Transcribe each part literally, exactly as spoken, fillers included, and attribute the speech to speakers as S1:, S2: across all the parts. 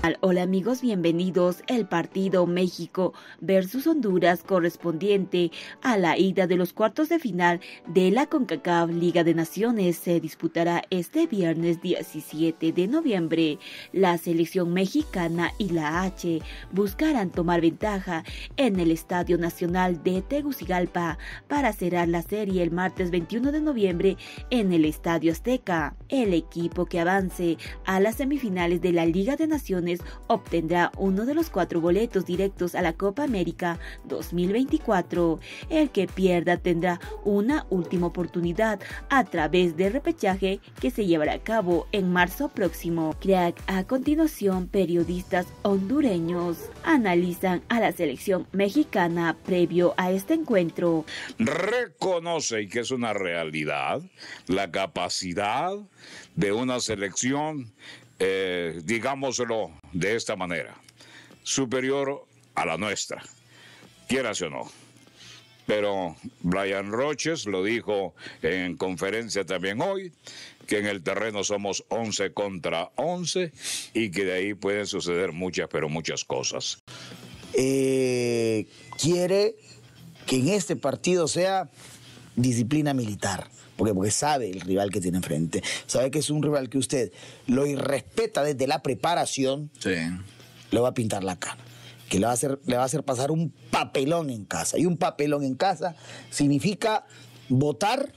S1: Hola amigos, bienvenidos. El partido México versus Honduras correspondiente a la ida de los cuartos de final de la CONCACAF Liga de Naciones se disputará este viernes diecisiete de noviembre. La selección mexicana y la H buscarán tomar ventaja en el Estadio Nacional de Tegucigalpa para cerrar la serie el martes veintiuno de noviembre en el Estadio Azteca. El equipo que avance a las semifinales de la Liga de Naciones obtendrá uno de los cuatro boletos directos a la Copa América dos mil veinticuatro. El que pierda tendrá una última oportunidad a través del repechaje que se llevará a cabo en marzo próximo. Crack. A continuación, periodistas hondureños analizan a la selección mexicana previo a este encuentro.
S2: Reconoce que es una realidad la capacidad de una selección, Eh, digámoslo de esta manera, superior a la nuestra, quieras o no. Pero Brian Roches lo dijo en conferencia también hoy, que en el terreno somos once contra once y que de ahí pueden suceder muchas, pero muchas cosas.
S3: Eh, quiere que en este partido sea disciplina militar. Porque, porque sabe el rival que tiene enfrente. Sabe que es un rival que usted lo irrespeta desde la preparación.
S4: Sí.
S3: Le va a pintar la cara. Que le va a hacer, le va a hacer pasar un papelón en casa. Y un papelón en casa significa votar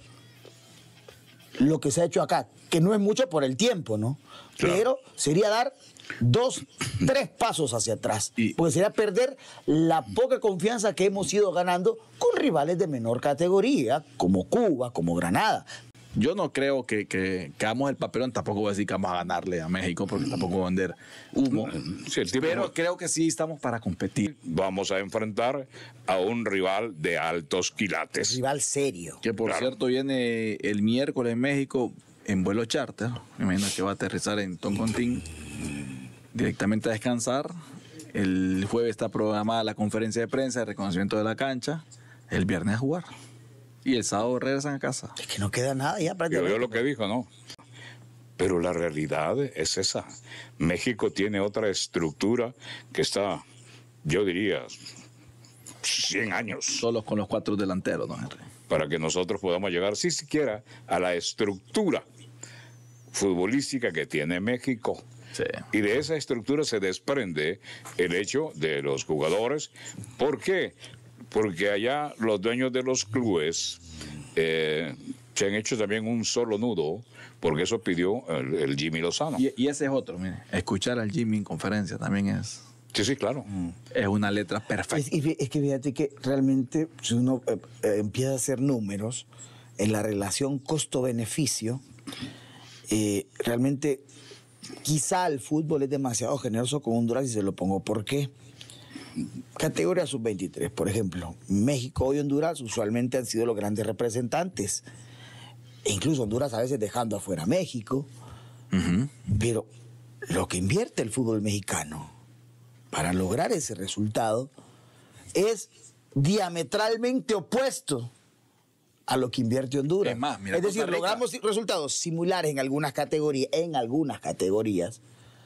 S3: lo que se ha hecho acá. Que no es mucho por el tiempo, ¿no? Claro. Pero sería dar dos, tres pasos hacia atrás. Y, porque sería perder la poca confianza que hemos ido ganando con rivales de menor categoría, como Cuba, como Granada.
S4: Yo no creo que, que, que hagamos el papelón, tampoco voy a decir que vamos a ganarle a México, porque tampoco voy a vender humo.
S2: Sí, el tipo
S4: pero
S2: no...
S4: creo que sí estamos para competir.
S2: Vamos a enfrentar a un rival de altos quilates.
S3: Rival serio.
S4: Que por claro. cierto viene el miércoles en México en vuelo charter. Me imagino que va a aterrizar en Toncontín directamente a descansar. El jueves está programada la conferencia de prensa de reconocimiento de la cancha. El viernes a jugar. Y el sábado regresan a casa.
S3: Es que no queda nada ya prácticamente.
S2: Yo veo lo que dijo, ¿no? Pero la realidad es esa. México tiene otra estructura que está, yo diría, cien años.
S4: Solos con los cuatro delanteros, don Henry.
S2: Para que nosotros podamos llegar, si siquiera, a la estructura futbolística que tiene México.
S4: Sí.
S2: Y de esa estructura se desprende el hecho de los jugadores. ¿Por qué? Porque allá los dueños de los clubes eh, se han hecho también un solo nudo, porque eso pidió el, el Jimmy Lozano.
S4: Y, y ese es otro, mire, escuchar al Jimmy en conferencia también es...
S2: Sí, sí, claro.
S4: Es una letra perfecta.
S3: Es, es que fíjate que realmente si uno eh, eh, empieza a hacer números en la relación costo-beneficio, eh, realmente... Quizá el fútbol es demasiado generoso con Honduras y se lo pongo. ¿Por qué? Categoría sub veintitrés, por ejemplo. México y Honduras usualmente han sido los grandes representantes. E incluso Honduras a veces dejando afuera a México. Uh-huh. Pero lo que invierte el fútbol mexicano para lograr ese resultado es diametralmente opuesto a lo que invierte Honduras.
S4: Es más, mira,
S3: es decir, logramos resultados similares en algunas categorías, en algunas categorías,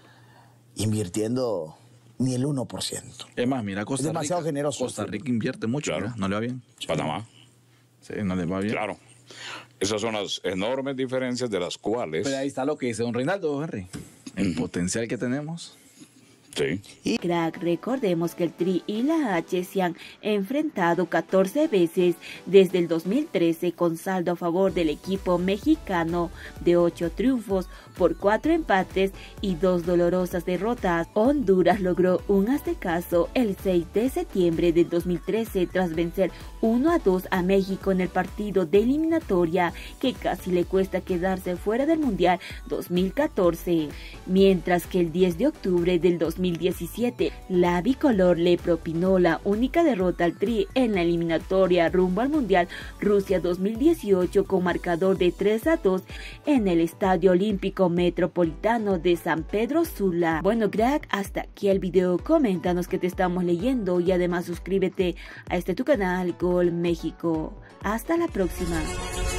S3: invirtiendo ni el uno por ciento.
S4: Es más, mira, Costa
S3: es demasiado
S4: Rica,
S3: generoso.
S4: Costa Rica invierte mucho,
S2: claro.
S4: ¿no? ¿No le va bien?
S2: Panamá.
S4: Sí, no le va bien.
S2: Claro. Esas son las enormes diferencias de las cuales...
S4: Pero ahí está lo que dice don Reinaldo, Henry. El uh-huh. potencial que tenemos.
S2: Sí.
S1: Y crack, recordemos que el Tri y la H se han enfrentado catorce veces desde el dos mil trece con saldo a favor del equipo mexicano de ocho triunfos por cuatro empates y dos dolorosas derrotas. Honduras logró un aztecaso el seis de septiembre del dos mil trece tras vencer uno a dos a México en el partido de eliminatoria que casi le cuesta quedarse fuera del Mundial dos mil catorce. Mientras que el diez de octubre del dos mil diecisiete, la bicolor le propinó la única derrota al Tri en la eliminatoria rumbo al Mundial Rusia dos mil dieciocho con marcador de tres a dos en el Estadio Olímpico Metropolitano de San Pedro Sula. Bueno, crack, hasta aquí el video. Coméntanos que te estamos leyendo y además suscríbete a este tu canal Gol México. Hasta la próxima.